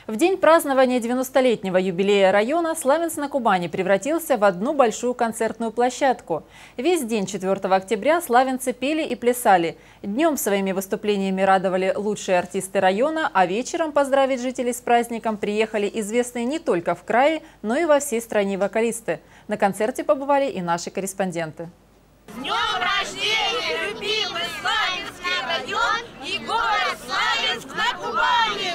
В день празднования 90-летнего юбилея района Славянск на Кубани превратился в одну большую концертную площадку. Весь день 4 октября славянцы пели и плясали. Днем своими выступлениями радовали лучшие артисты района, а вечером поздравить жителей с праздником приехали известные не только в крае, но и во всей стране вокалисты. На концерте побывали и наши корреспонденты. С днем рождения, любимый Славянский район и город Славянск на Кубани!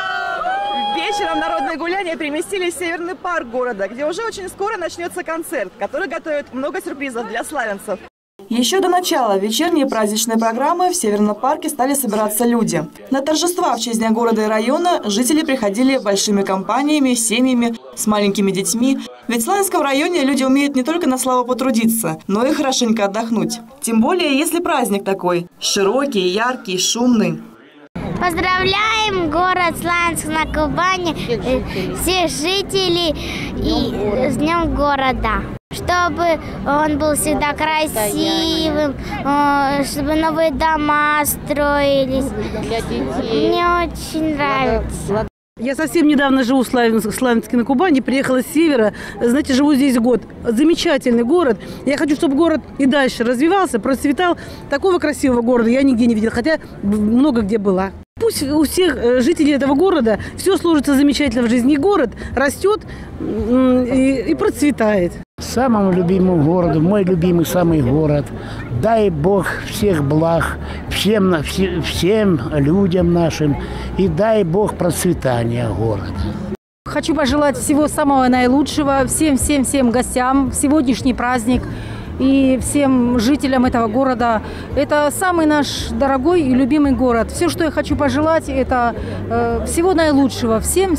Вечером народные гуляния переместились в Северный парк города, где уже очень скоро начнется концерт, который готовит много сюрпризов для славянцев. Еще до начала вечерней праздничной программы в Северном парке стали собираться люди. На торжества в честь Дня города и района жители приходили большими компаниями, семьями, с маленькими детьми. Ведь в Славянском районе люди умеют не только на славу потрудиться, но и хорошенько отдохнуть. Тем более, если праздник такой – широкий, яркий, шумный. Поздравляем город Славянск на Кубани, всех жителей и с Днем города. Чтобы он был всегда красивым, чтобы новые дома строились. Мне очень нравится. Я совсем недавно живу в Славянске на Кубани, приехала с севера, знаете, живу здесь год. Замечательный город. Я хочу, чтобы город и дальше развивался, процветал. Такого красивого города я нигде не видела, хотя много где была. Пусть у всех жителей этого города все сложится замечательно в жизни. Город растет и процветает. Самому любимому городу, мой любимый самый город. Дай Бог всех благ, всем людям нашим. И дай Бог процветания города. Хочу пожелать всего самого наилучшего всем гостям в сегодняшний праздник. И всем жителям этого города. Это самый наш дорогой и любимый город. Все, что я хочу пожелать, это всего наилучшего. Всем.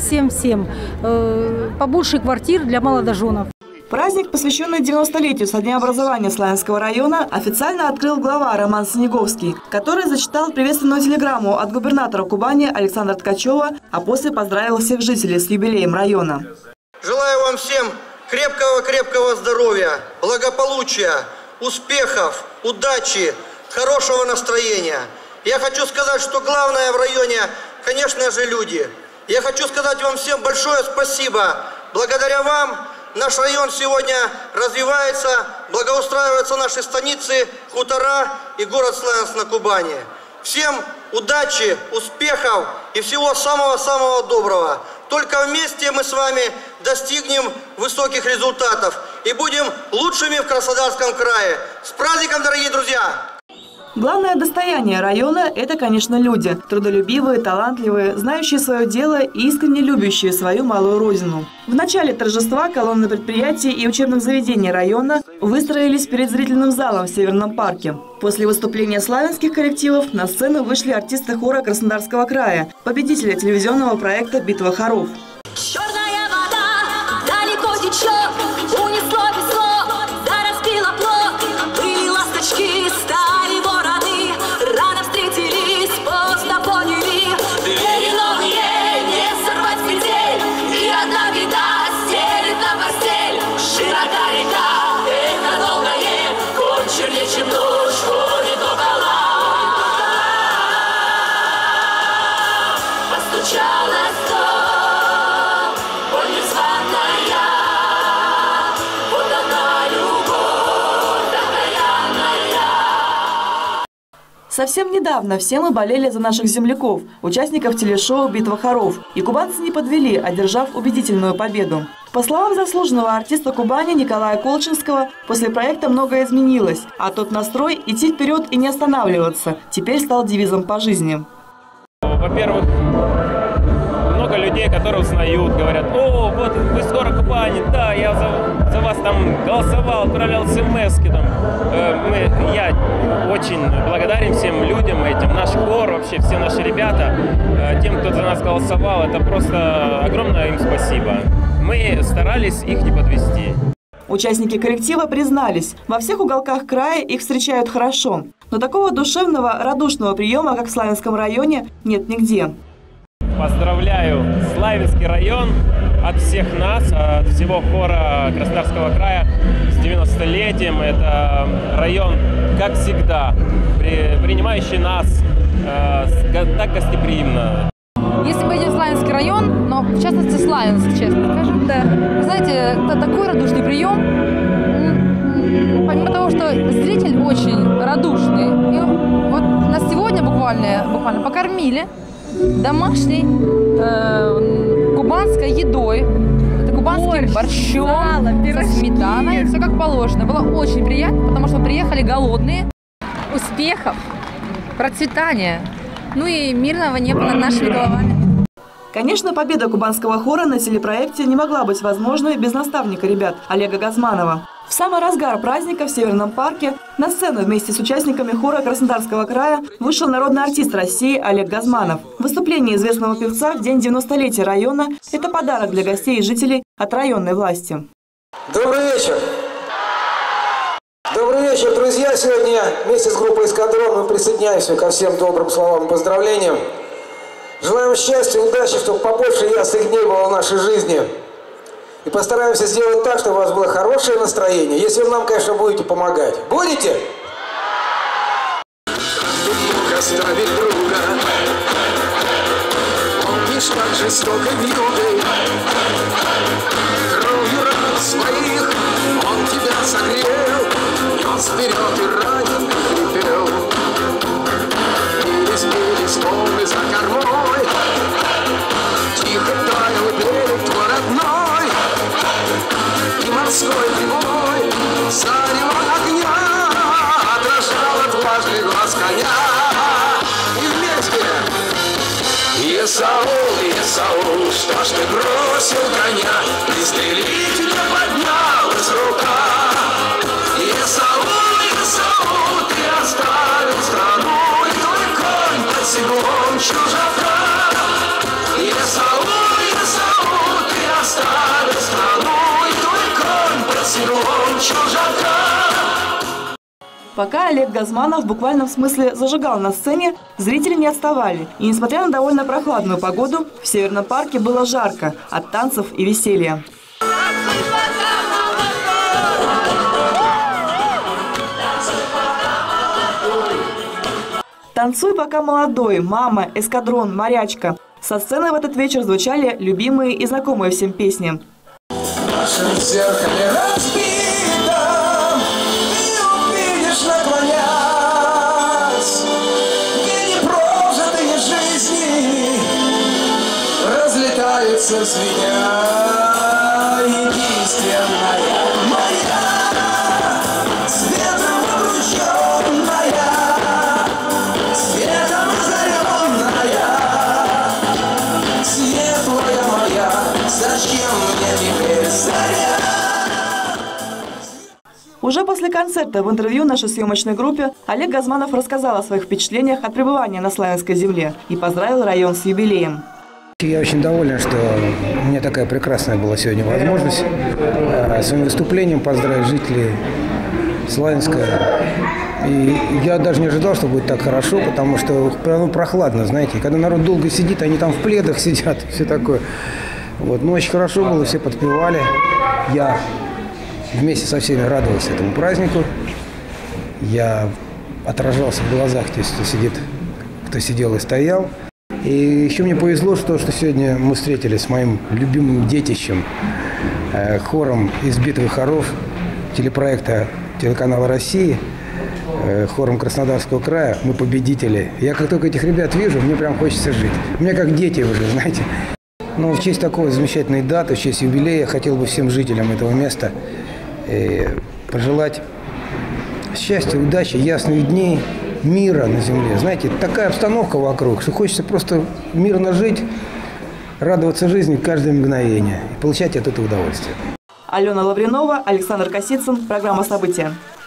Побольше квартир для молодоженов. Праздник, посвященный 90-летию со дня образования Славянского района, официально открыл глава Роман Снеговский, который зачитал приветственную телеграмму от губернатора Кубани Александра Ткачева, а после поздравил всех жителей с юбилеем района. Желаю вам всем крепкого здоровья, благополучия, успехов, удачи, хорошего настроения. Я хочу сказать, что главное в районе, конечно же, люди. Я хочу сказать вам всем большое спасибо. Благодаря вам наш район сегодня развивается, благоустраиваются наши станицы, хутора и город Славянск на Кубани. Всем удачи, успехов и всего самого-самого доброго. Только вместе мы с вами достигнем высоких результатов и будем лучшими в Краснодарском крае. С праздником, дорогие друзья! Главное достояние района – это, конечно, люди. Трудолюбивые, талантливые, знающие свое дело и искренне любящие свою малую родину. В начале торжества колонны предприятий и учебных заведений района выстроились перед зрительным залом в Северном парке. После выступления славянских коллективов на сцену вышли артисты хора Краснодарского края, победители телевизионного проекта «Битва хоров». Черная вода далеко течет, унесло весло, зараспило плот, были ласточки, стали вороны, рано встретились, поздно поняли, двери новые не сорвать с петель, и одна беда стелит на постель, широка река, это долгое, кончили чем ночь, ходит около, постучалась в дом. Совсем недавно все мы болели за наших земляков, участников телешоу «Битва хоров». И кубанцы не подвели, одержав убедительную победу. По словам заслуженного артиста Кубани Николая Колчинского, после проекта многое изменилось, а тот настрой идти вперед и не останавливаться теперь стал девизом по жизни. Во-первых, много людей, которые узнают, говорят: о, вот вы скоро Кубани, да, я за вас там голосовал, отправлял смс-ки там. Я очень благодарен всем людям этим, наш хор, вообще все наши ребята, тем, кто за нас голосовал, это просто огромное им спасибо. Мы старались их не подвести. Участники коллектива признались, во всех уголках края их встречают хорошо. Но такого душевного, радушного приема, как в Славянском районе, нет нигде. Поздравляю Славянский район от всех нас, от всего хора Краснодарского края с 90-летием. Это район, как всегда, принимающий нас так гостеприимно. Если бы Славянский район район, но в частности Славянск, честно скажем. Да. Вы знаете, это такой радушный прием. Помимо того, что зритель очень радушный. И вот нас сегодня буквально покормили домашней кубанской едой. Это кубанским борщом, со сметаной, все как положено. Было очень приятно, потому что приехали голодные. Успехов, процветания, ну и мирного неба над нашими головами. Конечно, победа кубанского хора на телепроекте не могла быть возможной без наставника ребят Олега Газманова. В самый разгар праздника в Северном парке на сцену вместе с участниками хора Краснодарского края вышел народный артист России Олег Газманов. Выступление известного певца в день 90-летия района – это подарок для гостей и жителей от районной власти. Добрый вечер! Добрый вечер, друзья! Сегодня вместе с группой «Эскадрон» мы присоединяемся ко всем добрым словам и поздравлениям. Желаем счастья, удачи, чтобы побольше ясных дней было в нашей жизни. И постараемся сделать так, чтобы у вас было хорошее настроение, если вы нам, конечно, будете помогать. Будете? Оставить друга, помнишь, как жестоко вьюгой, кровью ран своих он тебя согрел, нес вперед и ранен хрипел. Бились волны за кормой, тихо таял берег твой родной, и морской прибой зарево огня отражал отважный глаз коня. И вместе Исаул, Исаул, что ж ты бросил коня, пристрелить не поднялась рука. Исаул, Исаул, ты оставил страну, и твой конь под седлом чужака. Исаул, Исаул, ты оставил страну, и твой конь под седлом чужака. Пока Олег Газманов в буквальном смысле зажигал на сцене, зрители не отставали. И несмотря на довольно прохладную погоду, в Северном парке было жарко от танцев и веселья. «Танцуй, пока молодой», «Мама», «Эскадрон», «Морячка». Со сцены в этот вечер звучали любимые и знакомые всем песни. В нашем зеркале разбитом ты увидишь наклонясь дни непрожитые жизни, разлетаются звеня единственная моя, светом обрученная, светом озаренная, светлая моя, зачем мне теперь заря? Уже после концерта в интервью нашей съемочной группе Олег Газманов рассказал о своих впечатлениях от пребывания на Славянской земле и поздравил район с юбилеем. Я очень доволен, что у меня такая прекрасная была сегодня возможность своим выступлением поздравить жителей Славянска. И я даже не ожидал, что будет так хорошо, потому что прохладно, знаете. Когда народ долго сидит, они там в пледах сидят, все такое. Вот. Но очень хорошо было, все подпевали. Я вместе со всеми радовался этому празднику. Я отражался в глазах тех, кто сидел и стоял. И еще мне повезло, что сегодня мы встретились с моим любимым детищем, хором «Избитых хоров» телепроекта телеканала «России», хором Краснодарского края. Мы победители. Я как только этих ребят вижу, мне прям хочется жить. У меня как дети уже, знаете. Но в честь такой замечательной даты, в честь юбилея, я хотел бы всем жителям этого места пожелать счастья, удачи, ясных дней, мира на земле. Знаете, такая обстановка вокруг, что хочется просто мирно жить, радоваться жизни каждое мгновение и получать от этого удовольствие. Алена Лавринова, Александр Косицын. Программа «События».